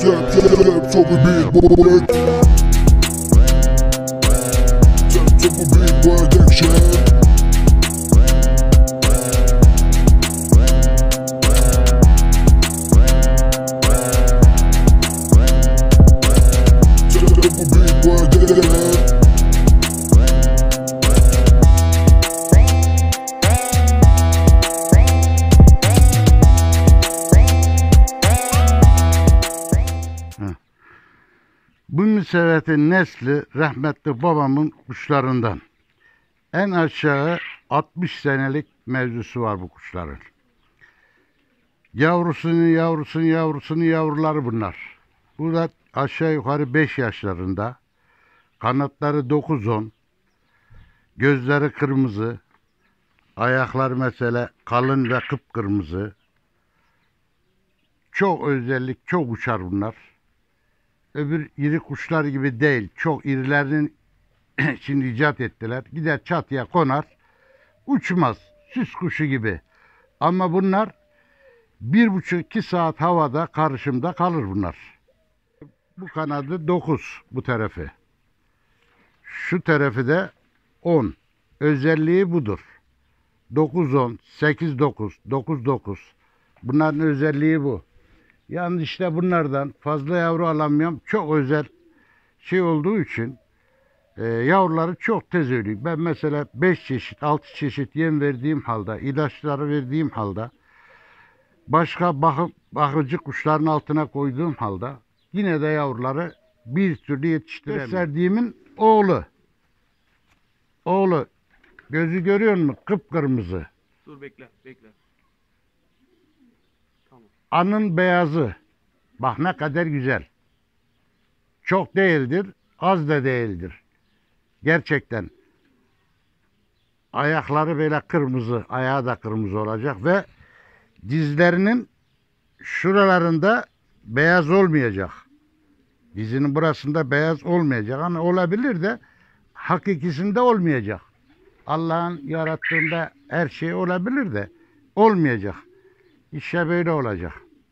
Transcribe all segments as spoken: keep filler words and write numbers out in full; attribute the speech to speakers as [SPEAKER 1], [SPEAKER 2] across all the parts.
[SPEAKER 1] Jab, jab, jab, so we beat boy. Jab, so we beat boy, Jack Shab.
[SPEAKER 2] Bu müsebbetin nesli rahmetli babamın kuşlarından. En aşağı altmış senelik mevzusu var bu kuşların. Yavrusunun yavrusunun yavrusunun yavruları bunlar. Bu da aşağı yukarı beş yaşlarında. Kanatları dokuz on. Gözleri kırmızı. Ayakları mesela kalın ve kıpkırmızı. Çok özellik, çok uçar bunlar. Öbür iri kuşlar gibi değil. Çok irilerinin şimdi icat ettiler. Gider çatıya konar. Uçmaz. Süs kuşu gibi. Ama bunlar bir buçuk iki saat havada karşımda kalır bunlar. Bu kanadı dokuz bu tarafı. Şu tarafı da on. Özelliği budur. dokuz on, sekiz dokuz, dokuz dokuz. Bunların özelliği bu. Yalnız işte bunlardan fazla yavru alamıyorum. Çok özel şey olduğu için e, yavruları çok tez ölüyor. Ben mesela beş çeşit, altı çeşit yem verdiğim halde, ilaçları verdiğim halde, başka bakım, bakıcı kuşların altına koyduğum halde yine de yavruları bir türlü yetiştiremiyorum. Gösterdiğimin oğlu. Oğlu. Gözü görüyor musun? Kıpkırmızı.
[SPEAKER 3] Dur bekle, bekle. Tamam.
[SPEAKER 2] Anın beyazı. Bak ne kadar güzel. Çok değildir, az da değildir. Gerçekten. Ayakları böyle kırmızı, ayağı da kırmızı olacak ve dizlerinin şuralarında beyaz olmayacak. Dizinin burasında beyaz olmayacak. Hani olabilir de hakikisinde olmayacak. Allah'ın yarattığında her şey olabilir de olmayacak. İşte böyle olacak.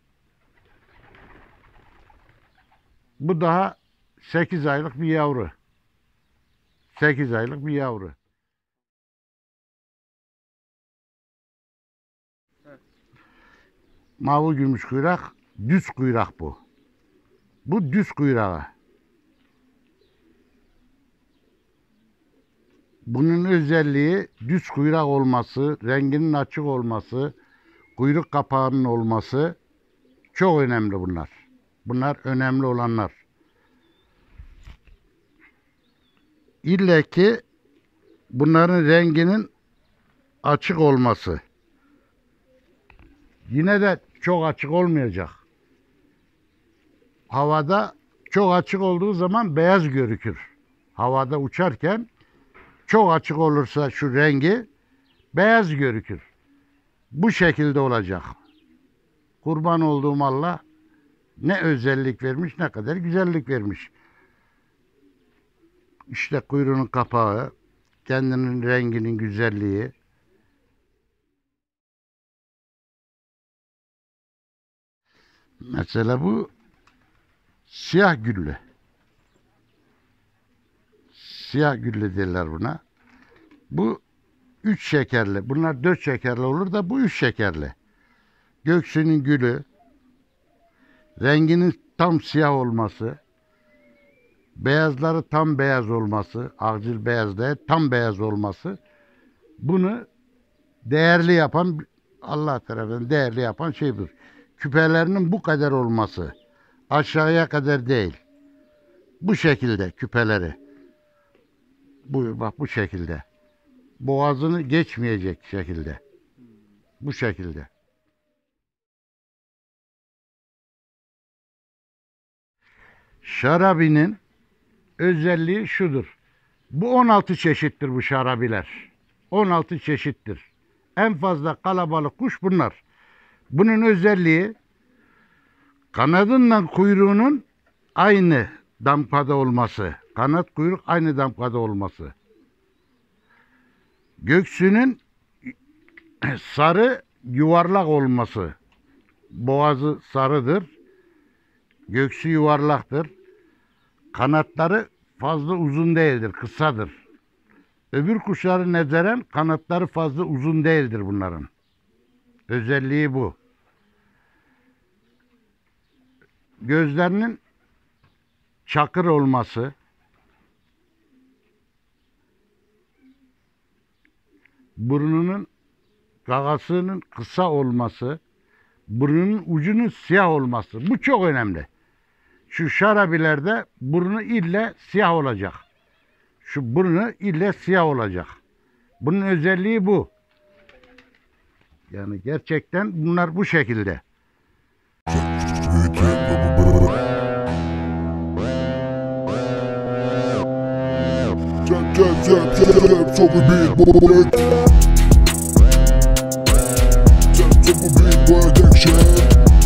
[SPEAKER 2] Bu daha sekiz aylık bir yavru. sekiz aylık bir yavru.
[SPEAKER 3] Evet.
[SPEAKER 2] Mavi gümüş kuyrak, düz kuyrak bu. Bu düz kuyrağı. Bunun özelliği düz kuyrak olması, renginin açık olması, kuyruk kapağının olması çok önemli bunlar. Bunlar önemli olanlar. İlle ki bunların renginin açık olması. Yine de çok açık olmayacak. Havada çok açık olduğu zaman beyaz görükür. Havada uçarken çok açık olursa şu rengi beyaz görükür. Bu şekilde olacak. Kurban olduğum Allah ne özellik vermiş, ne kadar güzellik vermiş. İşte kuyruğunun kapağı, kendinin renginin güzelliği. Mesela bu siyah güllü. Siyah güllü derler buna. Bu üç şekerli. Bunlar dört şekerli olur da bu üç şekerli. Göksünün gülü, renginin tam siyah olması, beyazları tam beyaz olması, akcil beyaz değil, tam beyaz olması, bunu değerli yapan, Allah tarafından değerli yapan şeydir. Küpelerinin bu kadar olması, aşağıya kadar değil. Bu şekilde küpeleri. Bu bak bu şekilde. Boğazını geçmeyecek şekilde. Bu şekilde. Şarabinin özelliği şudur. Bu on altı çeşittir bu şarabiler. on altı çeşittir. En fazla kalabalık kuş bunlar. Bunun özelliği kanadından kuyruğunun aynı dampada olması. Kanat kuyruk aynı dampada olması. Göksünün sarı yuvarlak olması. Boğazı sarıdır. Göksü yuvarlaktır. Kanatları fazla uzun değildir, kısadır. Öbür kuşların nazaran kanatları fazla uzun değildir bunların. Özelliği bu. Gözlerinin çakır olması, burnunun gagasının kısa olması, burnunun ucunun siyah olması. Bu çok önemli. Şu şarabilerde burnu ille siyah olacak. Şu burnu ille siyah olacak. Bunun özelliği bu. Yani gerçekten bunlar bu şekilde.
[SPEAKER 1] Jab, jab, jab, jab, jab, so we beat boy. Jab, so we beat boy, action.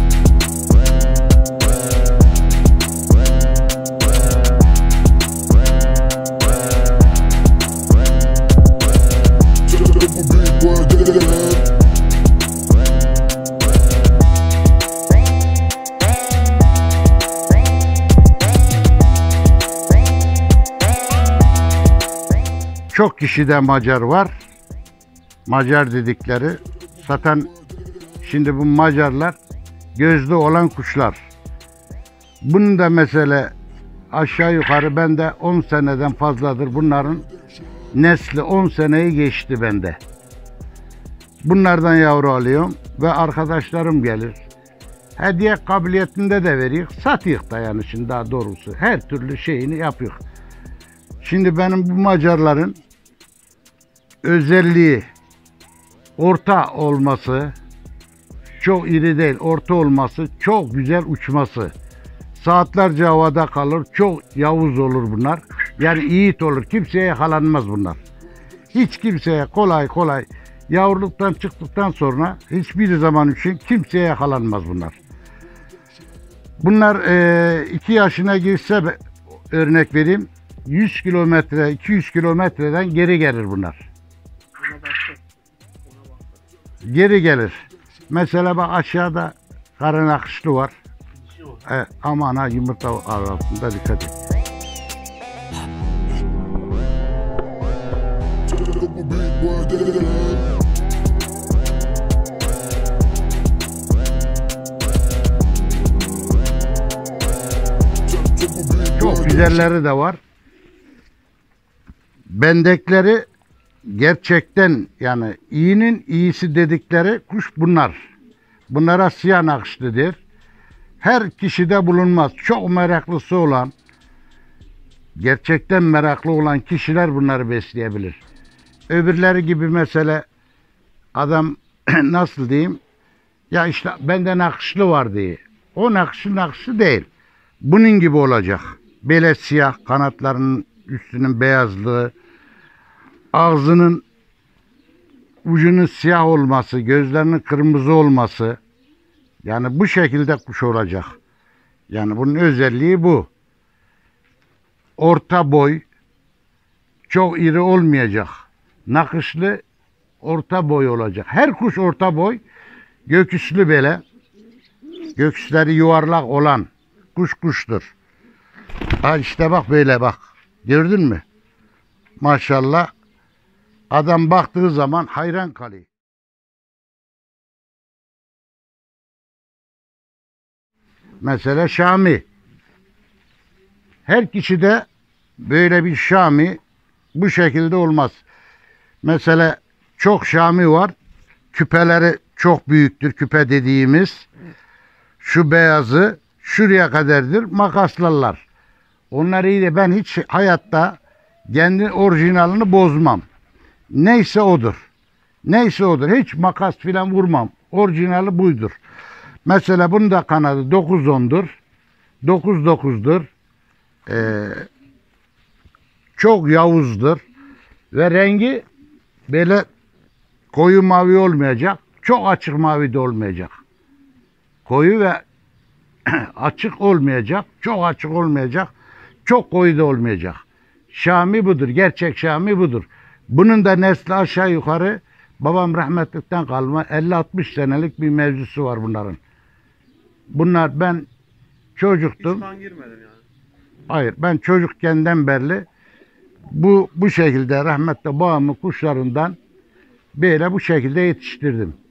[SPEAKER 2] Çok kişide Macar var. Macar dedikleri. Zaten şimdi bu Macarlar gözlü olan kuşlar. Bunun da mesela aşağı yukarı bende on seneden fazladır. Bunların nesli on seneyi geçti bende. Bunlardan yavru alıyorum ve arkadaşlarım gelir. Hediye kabiliyetinde de veriyor. Satıyor da yani şimdi daha doğrusu. Her türlü şeyini yapıyor. Şimdi benim bu Macarların özelliği orta olması, çok iri değil, orta olması, çok güzel uçması. Saatlerce havada kalır, çok yavuz olur bunlar. Yani yiğit olur, kimseye yakalanmaz bunlar. Hiç kimseye kolay kolay yavruluktan çıktıktan sonra hiçbir zaman için kimseye yakalanmaz bunlar. Bunlar e, iki yaşına girse örnek vereyim, yüz kilometre, iki yüz kilometreden geri gelir bunlar. Geri gelir. Mesela bak aşağıda karın akışlı var. E, aman ha yumurta arasında dikkat et. Çok güzelleri de var. Bendekleri gerçekten yani iyinin iyisi dedikleri kuş bunlar. Bunlara siyah nakışlıdır. Her kişide bulunmaz. Çok meraklısı olan, gerçekten meraklı olan kişiler bunları besleyebilir. Öbürleri gibi mesela adam nasıl diyeyim, ya işte bende nakışlı var diye. O nakışlı nakışlı değil. Bunun gibi olacak. Böyle siyah, kanatlarının üstünün beyazlığı, ağzının ucunun siyah olması, gözlerinin kırmızı olması. Yani bu şekilde kuş olacak. Yani bunun özelliği bu. Orta boy, çok iri olmayacak. Nakışlı, orta boy olacak. Her kuş orta boy, göküslü böyle. Göksleri yuvarlak olan kuş kuştur. Ha işte bak böyle bak. Gördün mü? Maşallah. Adam baktığı zaman hayran kalıyor. Mesela Şami. Her kişide böyle bir Şami bu şekilde olmaz. Mesela çok Şami var. Küpeleri çok büyüktür. Küpe dediğimiz şu beyazı şuraya kadardır. Makaslarlar. Onları iyi de ben hiç hayatta kendi orijinalini bozmam. Neyse odur. Neyse odur. Hiç makas filan vurmam. Orijinali buydur. Mesela bunun da kanadı dokuz ondur. dokuz dokuzdur. Ee, çok yavuzdur. Ve rengi böyle koyu mavi olmayacak. Çok açık mavi de olmayacak. Koyu ve açık olmayacak. Çok açık olmayacak. Çok koyu da olmayacak. Şami budur. Gerçek Şami budur. Bunun da nesli aşağı yukarı babam rahmetlikten kalma elli altmış senelik bir mevzusu var bunların. Bunlar ben Çocuktum.
[SPEAKER 3] Hiç kan girmedin yani.
[SPEAKER 2] Hayır, ben çocukkenden beri bu bu şekilde rahmetli babamın kuşlarından böyle bu şekilde yetiştirdim.